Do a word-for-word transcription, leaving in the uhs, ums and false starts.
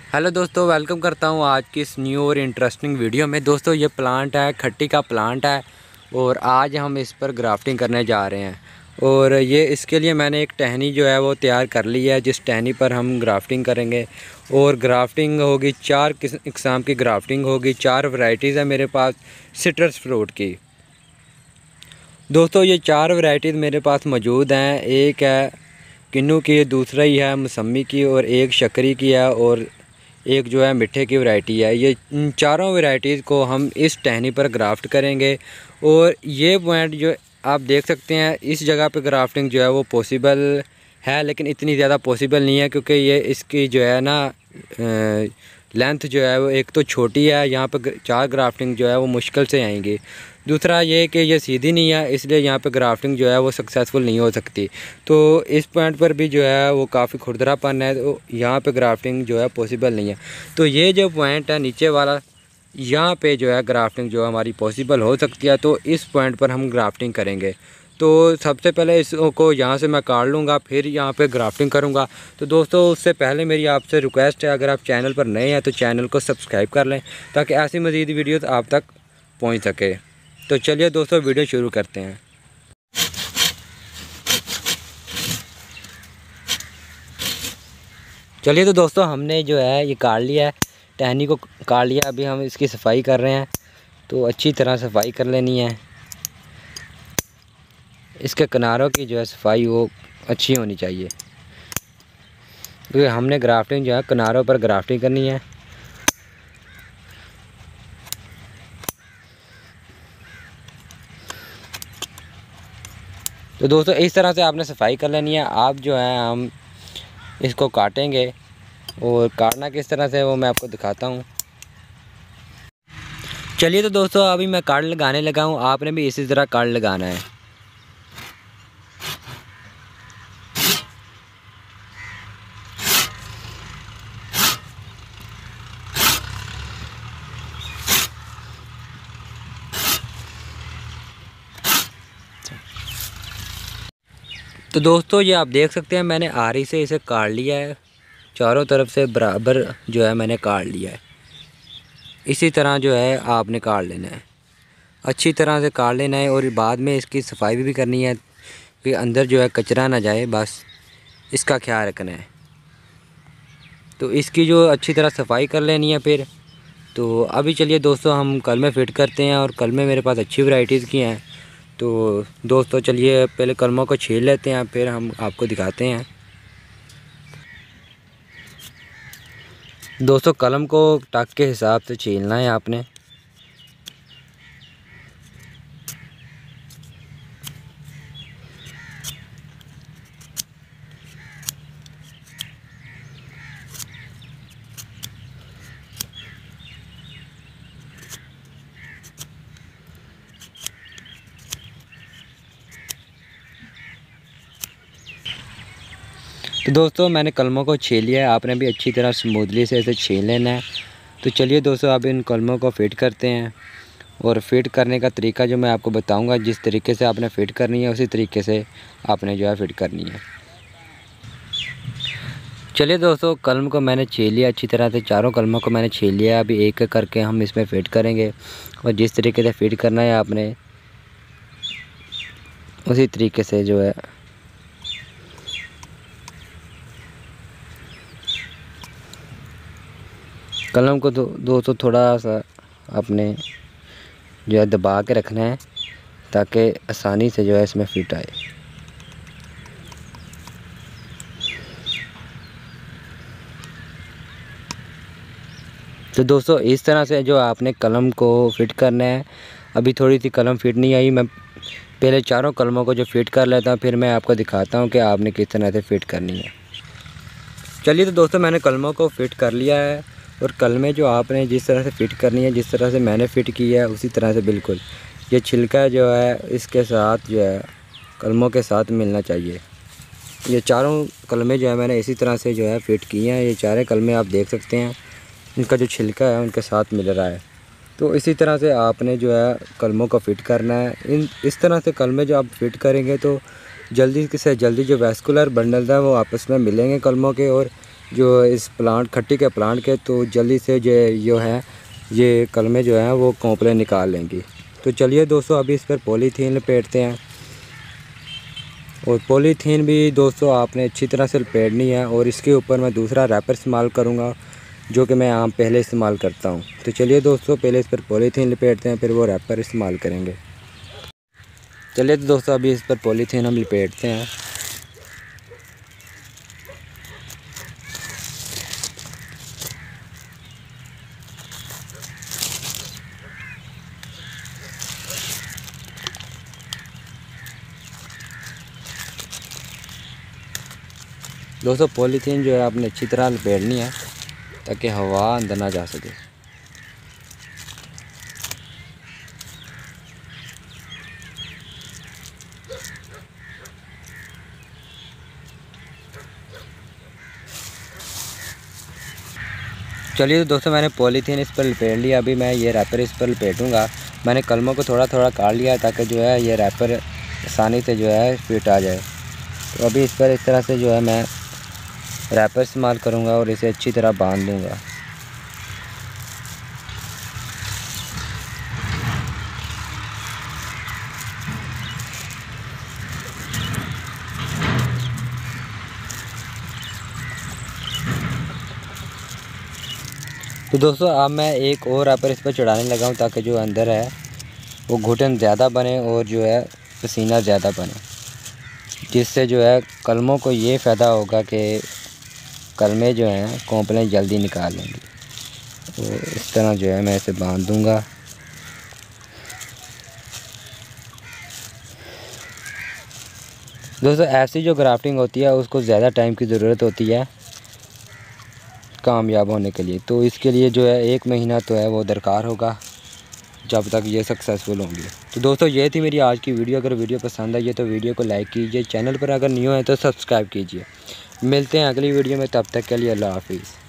Hello दोस्तों, welcome करता हूँ आज की इस न्यू और इंटरेस्टिंग वीडियो में। दोस्तों ये प्लांट है, खट्टी का प्लांट है और आज हम इस पर ग्राफ्टिंग करने जा रहे हैं। और ये इसके लिए मैंने एक टहनी जो है वो तैयार कर ली है, जिस टहनी पर हम ग्राफ्टिंग करेंगे। और ग्राफ्टिंग होगी, चार किस्म की ग्राफ्टिंग होगी, चार वैरायटीज़ है मेरे पास सिट्रस फ्रूट की। दोस्तों ये चार वैरायटीज़ मेरे पास मौजूद हैं। एक है किन्नू की, दूसरा ही है मौसमी की, और एक शक्करी की है, और एक जो है मिठे की वैरायटी है। ये इन चारों वैरायटीज़ को हम इस टहनी पर ग्राफ्ट करेंगे। और ये पॉइंट जो आप देख सकते हैं, इस जगह पे ग्राफ्टिंग जो है वो पॉसिबल है, लेकिन इतनी ज़्यादा पॉसिबल नहीं है, क्योंकि ये इसकी जो है ना लेंथ जो है वो एक तो छोटी है। यहाँ पे चार ग्राफ्टिंग जो है वो मुश्किल से आएंगी। दूसरा ये कि ये सीधी नहीं है, इसलिए यहाँ पे ग्राफ्टिंग जो है वो सक्सेसफुल नहीं हो सकती। तो इस पॉइंट पर भी जो है वो काफ़ी खुरदरापन है, तो यहाँ पे ग्राफ्टिंग जो है पॉसिबल नहीं है। तो ये जो पॉइंट है नीचे वाला, यहाँ पे जो है ग्राफ्टिंग जो हमारी पॉसिबल हो सकती है। तो इस पॉइंट पर हम ग्राफ्टिंग करेंगे। तो सबसे पहले इसको यहाँ से मैं काट लूँगा, फिर यहाँ पे ग्राफ्टिंग करूँगा। तो दोस्तों उससे पहले मेरी आपसे रिक्वेस्ट है, अगर आप चैनल पर नए हैं तो चैनल को सब्सक्राइब कर लें, ताकि ऐसी मज़ीद वीडियोस आप तक पहुँच सके। तो चलिए दोस्तों वीडियो शुरू करते हैं। चलिए तो दोस्तों हमने जो है ये काट लिया है, टहनी को काट लिया। अभी हम इसकी सफाई कर रहे हैं, तो अच्छी तरह सफाई कर लेनी है। इसके किनारों की जो है सफाई वो अच्छी होनी चाहिए, क्योंकि हमने ग्राफ्टिंग जो है किनारों पर ग्राफ्टिंग करनी है। तो दोस्तों इस तरह से आपने सफाई कर लेनी है। आप जो है हम इसको काटेंगे, और काटना किस तरह से वो मैं आपको दिखाता हूँ। चलिए तो दोस्तों अभी मैं कार्ड लगाने लगा हूँ, आपने भी इसी तरह कार्ड लगाना है। तो दोस्तों ये आप देख सकते हैं, मैंने आरी से इसे काट लिया है, चारों तरफ से बराबर जो है मैंने काट लिया है। इसी तरह जो है आपने काट लेना है, अच्छी तरह से काट लेना है। और बाद में इसकी सफाई भी करनी है, कि अंदर जो है कचरा ना जाए, बस इसका ख्याल रखना है। तो इसकी जो अच्छी तरह सफाई कर लेनी है फिर। तो अभी चलिए दोस्तों हम कलमे फिट करते हैं, और कलमे मेरे पास अच्छी वैरायटीज़ की हैं। तो दोस्तों चलिए पहले कलमों को छील लेते हैं, फिर हम आपको दिखाते हैं। दोस्तों कलम को टक के हिसाब से छीलना है आपने। तो दोस्तों मैंने कलमों को छील लिया है, आपने भी अच्छी तरह स्मूथली से इसे छील लेना है। तो चलिए दोस्तों अब इन कलमों को फिट करते हैं, और फिट करने का तरीका जो मैं आपको बताऊंगा, जिस तरीके से आपने फ़िट करनी है उसी तरीके से आपने जो है फ़िट करनी है। चलिए दोस्तों कलम को मैंने छील लिया अच्छी तरह से, चारों कलमों को मैंने छील लिया। अभी एक एक करके हम इसमें फ़िट करेंगे, और जिस तरीके से फ़िट करना है आपने उसी तरीके से जो है कलम को दो दोस्तों थोड़ा सा आपने जो है दबा के रखना है, ताकि आसानी से जो है इसमें फिट आए। तो दोस्तों इस तरह से जो आपने कलम को फिट करना है। अभी थोड़ी सी कलम फिट नहीं आई, मैं पहले चारों कलमों को जो फिट कर लेता हूँ, फिर मैं आपको दिखाता हूँ कि आपने किस तरह से फिट करनी है। चलिए तो दोस्तों मैंने कलमों को फिट कर लिया है, और कलमें जो आपने जिस तरह से फ़िट करनी है, जिस तरह से मैंने फ़िट किया है उसी तरह से बिल्कुल ये छिलका जो है इसके साथ जो है कलमों के साथ मिलना चाहिए। ये चारों कलमें जो है मैंने इसी तरह से जो है फ़िट किए हैं। ये चारे कलमें आप देख सकते हैं, इनका जो छिलका है उनके साथ मिल रहा है। तो इसी तरह से आपने जो है कलमों को फ़िट करना है। इन इस तरह से कलमें जो आप फ़िट करेंगे तो जल्दी से जल्दी जो वैस्कुलर बंडल है वो आपस में मिलेंगे कलमों के, और जो इस प्लांट खट्टी के प्लांट के, तो जल्दी से जो जो है ये कलमें जो हैं वो कॉम्प्लेन निकाल लेंगी। तो चलिए दोस्तों अभी इस पर पॉलीथीन लपेटते हैं। और पॉलीथीन भी दोस्तों आपने अच्छी तरह से लपेटनी है। और इसके ऊपर मैं दूसरा रैपर इस्तेमाल करूँगा जो कि मैं आम पहले इस्तेमाल करता हूँ। तो चलिए दोस्तों पहले इस पर पॉलीथीन लपेटते हैं, फिर वो रैपर इस्तेमाल करेंगे। चलिए तो दोस्तों अभी इस पर पॉलीथीन हम लपेटते हैं। दोस्तों पॉलीथीन जो है आपने अच्छी तरह लपेटनी है ताकि हवा अंदर ना जा सके। चलिए तो दोस्तों मैंने पॉलीथीन इस पर लपेट लिया। अभी मैं ये रैपर इस पर लपेटूँगा। मैंने कलमों को थोड़ा थोड़ा काट लिया ताकि जो है ये रैपर आसानी से जो है फिट आ जाए। तो अभी इस पर इस तरह से जो है मैं रैपर इस्तेमाल करूँगा और इसे अच्छी तरह बांध दूँगा। तो दोस्तों अब मैं एक और रैपर इस पर चढ़ाने लगा हूँ ताकि जो अंदर है वो घुटन ज़्यादा बने और जो है पसीना ज़्यादा बने, जिससे जो है कलमों को ये फ़ायदा होगा कि कलमें जो हैं कॉम्प्लेन जल्दी निकाल लेंगी। तो इस तरह जो है मैं इसे बांध दूँगा। दोस्तों ऐसी जो ग्राफ्टिंग होती है उसको ज़्यादा टाइम की ज़रूरत होती है कामयाब होने के लिए। तो इसके लिए जो है एक महीना तो है वो दरकार होगा जब तक ये सक्सेसफुल होंगी। तो दोस्तों ये थी मेरी आज की वीडियो। अगर वीडियो पसंद आई है तो वीडियो को लाइक कीजिए, चैनल पर अगर न्यू है तो सब्सक्राइब कीजिए। मिलते हैं अगली वीडियो में, तब तक के लिए अल्लाह हाफिज़।